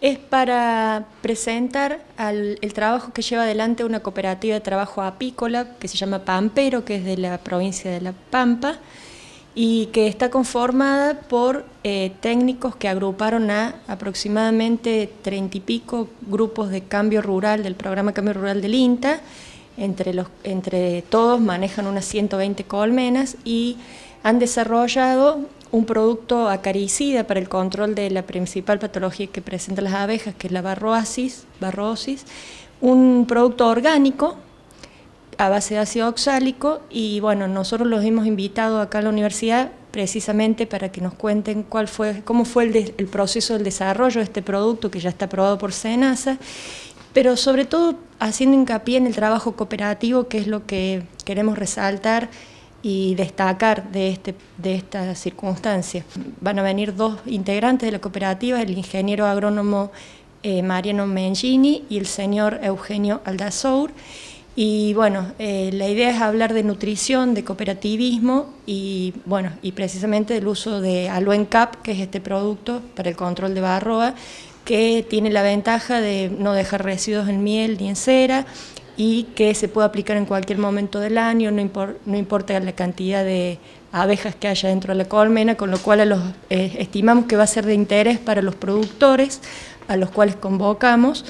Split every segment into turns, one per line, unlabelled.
Es para presentar el trabajo que lleva adelante una cooperativa de trabajo apícola que se llama Pampero, que es de la provincia de La Pampa, y que está conformada por técnicos que agruparon a aproximadamente 30 y pico grupos de cambio rural del programa Cambio Rural del INTA. Entre todos manejan unas 120 colmenas y han desarrollado un producto acaricida para el control de la principal patología que presentan las abejas, que es la barrosis, un producto orgánico a base de ácido oxálico. Y bueno, nosotros los hemos invitado acá a la universidad precisamente para que nos cuenten cómo fue el proceso del desarrollo de este producto, que ya está aprobado por SENASA, pero sobre todo haciendo hincapié en el trabajo cooperativo, que es lo que queremos resaltar y destacar de esta circunstancia. Van a venir dos integrantes de la cooperativa, el ingeniero agrónomo Mariano Mengini y el señor Eugenio Aldazour. Y bueno, la idea es hablar de nutrición, de cooperativismo y precisamente del uso de AluenCap, que es este producto para el control de varroa, que tiene la ventaja de no dejar residuos en miel ni en cera, y que se puede aplicar en cualquier momento del año, no importa la cantidad de abejas que haya dentro de la colmena, con lo cual estimamos que va a ser de interés para los productores, a los cuales convocamos.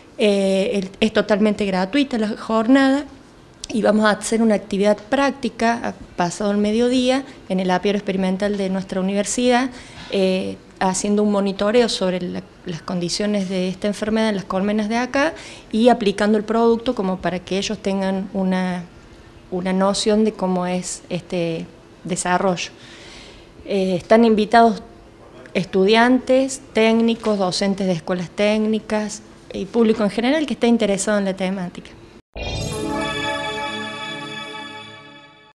Es totalmente gratuita la jornada y vamos a hacer una actividad práctica pasado el mediodía en el apiario experimental de nuestra universidad, haciendo un monitoreo sobre las condiciones de esta enfermedad en las colmenas de acá y aplicando el producto como para que ellos tengan una noción de cómo es este desarrollo. Están invitados estudiantes, técnicos, docentes de escuelas técnicas y público en general que esté interesado en la temática.